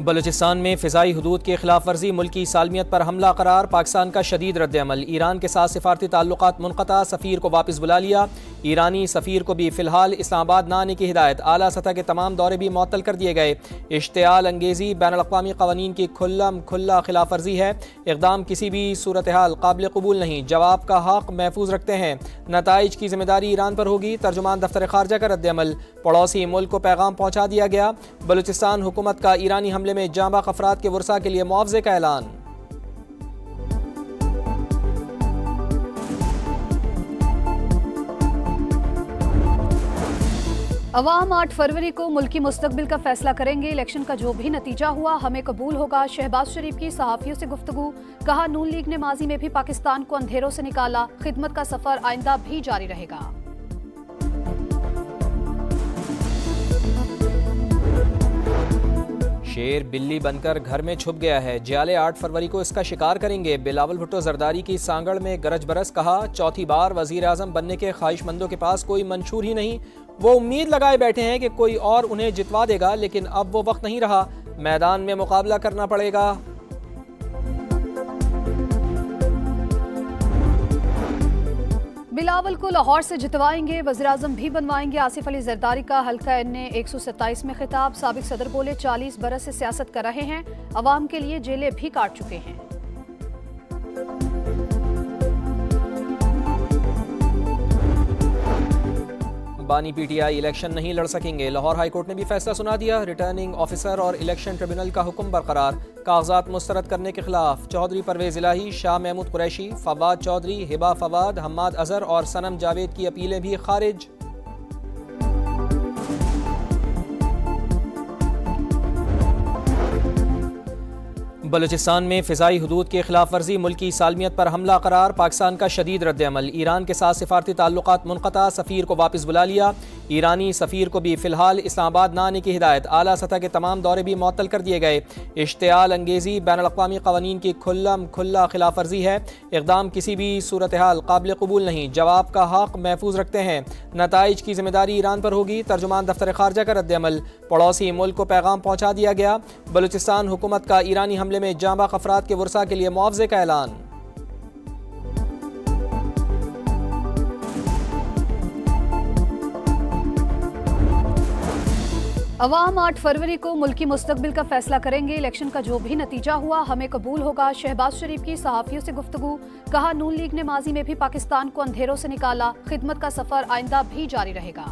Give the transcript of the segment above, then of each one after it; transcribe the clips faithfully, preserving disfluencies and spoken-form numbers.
बलूचिस्तान में फ़िज़ाई हदूद की खिलाफ वर्जी मुल्की सालमियत पर हमला करार। पाकिस्तान का शदीद रद्द-ए-अमल। ईरान के साथ सिफारती ताल्लुकात मुनक़ता, सफ़ीर को वापस बुला लिया। ईरानी सफ़ीर को भी फ़िलहाल इस्लामाबाद न आने की हिदायत। आला सतह के तमाम दौरे भी मुअत्तल कर दिए गए। इश्तियाल अंगेज़ी बैनुल-अक़वामी क़वानीन की खुल्लम खुल्ला खिलाफ वर्जी है। इक़दाम किसी भी सूरत हाल काबिल कबूल नहीं। जवाब का हक़ महफूज रखते हैं। नताइज की जिम्मेदारी ईरान पर होगी। तर्जुमान दफ्तर ख़ारजा का रद्द-ए-अमल। पड़ोसी मुल्क को पैगाम पहुँचा दिया गया। बलूचिस्तान हुकूमत का ईरानी हमले में जांबाक अफराद के वर्सा के लिए मुआवजे का ऐलान। अवाम आठ फरवरी को मुल्की मुस्तकबिल का फैसला करेंगे। इलेक्शन का जो भी नतीजा हुआ हमें कबूल होगा। शहबाज शरीफ की सहाफ़ियों से गुफ्तगू। कहा, नून लीग ने माजी में भी पाकिस्तान को अंधेरों से निकाला। खिदमत का सफर आइंदा भी जारी रहेगा। शेर बिल्ली बनकर घर में छुप गया है। जियाले आठ फरवरी को इसका शिकार करेंगे। बिलावल भुट्टो जरदारी की सांगड़ में गरज बरस। कहा, चौथी बार वजीर आजम बनने के ख्वाहिशमंदों के पास कोई मंशूर ही नहीं। वो उम्मीद लगाए बैठे हैं कि कोई और उन्हें जितवा देगा, लेकिन अब वो वक्त नहीं रहा। मैदान में मुकाबला करना पड़ेगा। बिलावल को लाहौर से जितवाएंगे, वज़ीर-ए-आज़म भी बनवाएंगे। आसिफ अली जरदारी का हल्का एन ए एक सौ सत्ताईस में खिताब। साबिक सदर बोले, चालीस बरस से सियासत कर रहे हैं, अवाम के लिए जेलें भी काट चुके हैं। बानी पीटीआई इलेक्शन नहीं लड़ सकेंगे। लाहौर हाईकोर्ट ने भी फैसला सुना दिया। रिटर्निंग ऑफिसर और इलेक्शन ट्रिब्यूनल का हुक्म बरकरार। कागजात मुस्तरद करने के खिलाफ चौधरी परवेज इलाही, शाह महमूद कुरैशी, फवाद चौधरी, हिबा फवाद, हम्माद अजहर और सनम जावेद की अपीलें भी खारिज। बलूचिस्तान में फ़िज़ाई हदूद की खिलाफ वर्जी मुल्की सालमियत पर हमला करार। पाकिस्तान का शदीद रद्द-ए-अमल। ईरान के साथ सिफारती ताल्लुकात मुनक़ता, सफ़ीर को वापस बुला लिया। ईरानी सफ़ीर को भी फ़िलहाल इस्लामाबाद न आने की हिदायत। आला सतह के तमाम दौरे भी मुअत्तल कर दिए गए। इश्तियाल अंगेज़ी बैनुल-अक़वामी क़वानीन की खुल्लम खुल्ला खिलाफ वर्जी है। इक़दाम किसी भी सूरत हाल काबिल कबूल नहीं। जवाब का हक़ महफूज रखते हैं। नताइज की जिम्मेदारी ईरान पर होगी। तर्जुमान दफ्तर ख़ारजा का रद्द-ए-अमल। पड़ोसी मुल्क को पैगाम पहुँचा दिया गया। बलूचिस्तान हुकूमत का ईरानी हमले में जांबाक अफराद के वर्सा के लिए मुआवजे का ऐलान। अवाम आठ फरवरी को मुल्की मुस्तकबिल का फैसला करेंगे। इलेक्शन का जो भी नतीजा हुआ हमें कबूल होगा। शहबाज शरीफ की सहाफ़ियों से गुफ्तगू। कहा, नून लीग ने माजी में भी पाकिस्तान को अंधेरों से निकाला। खिदमत का सफर आइंदा भी जारी रहेगा।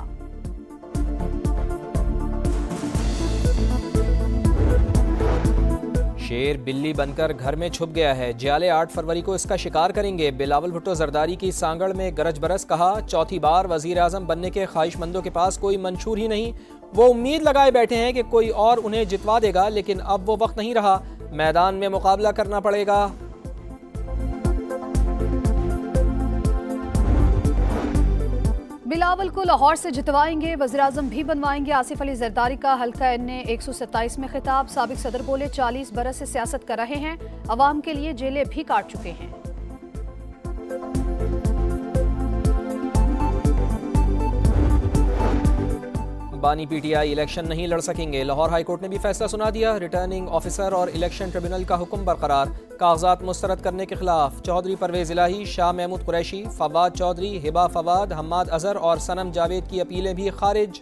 शेर बिल्ली बनकर घर में छुप गया है। जियाले आठ फरवरी को इसका शिकार करेंगे। बिलावल भुट्टो जरदारी की सांगड़ में गरज बरस। कहा, चौथी बार वजीर आजम बनने के ख्वाहिशमंदों के पास कोई मंशूर ही नहीं। वो उम्मीद लगाए बैठे हैं कि कोई और उन्हें जितवा देगा, लेकिन अब वो वक्त नहीं रहा। मैदान में मुकाबला करना पड़ेगा। बिलावल को लाहौर से जितवाएंगे, वज़ीर-ए-आज़म भी बनवाएंगे। आसिफ अली जरदारी का हल्का एन ए एक सौ सत्ताईस में खिताब। साबिक सदर बोले, चालीस बरस से सियासत कर रहे हैं, अवाम के लिए जेलें भी काट चुके हैं। बानी पीटीआई इलेक्शन नहीं लड़ सकेंगे। लाहौर हाईकोर्ट ने भी फैसला सुना दिया। रिटर्निंग ऑफिसर और इलेक्शन ट्रिब्यूनल का हुक्म बरकरार। कागजात मुस्तरद करने के खिलाफ चौधरी परवेज इलाही, शाह महमूद कुरैशी, फवाद चौधरी, हिबा फवाद, हम्माद अजहर और सनम जावेद की अपीलें भी खारिज।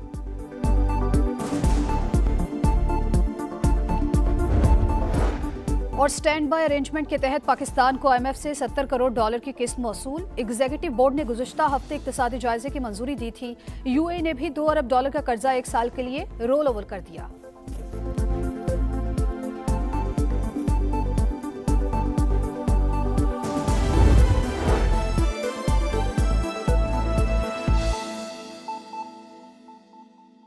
और स्टैंड बाय अरेंजमेंट के तहत पाकिस्तान को आई एम एफ से सत्तर करोड़ डॉलर की किस्त मौसूल। एग्जीक्यूटिव बोर्ड ने गुज़श्ता हफ्ते इक़्तिसादी जायजे की मंजूरी दी थी। यू ए ई ने भी दो अरब डॉलर का कर्जा एक साल के लिए रोल ओवर कर दिया।